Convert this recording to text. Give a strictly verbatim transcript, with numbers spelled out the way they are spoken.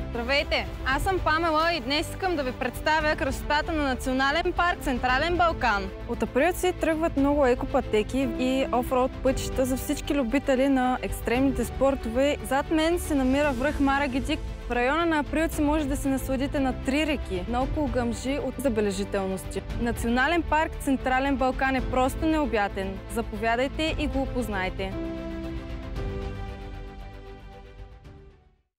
Здравейте! Аз съм Памела и днес искам да ви представя красотата на Национален парк Централен Балкан. От Априлци тръгват много екопътеки и офроуд пътища за всички любители на екстремните спортове. Зад мен се намира връх Мара Гедик. В района на Априлци може да се насладите на три реки, наоколо гъмжи от забележителности. Национален парк Централен Балкан е просто необятен. Заповядайте и го опознайте.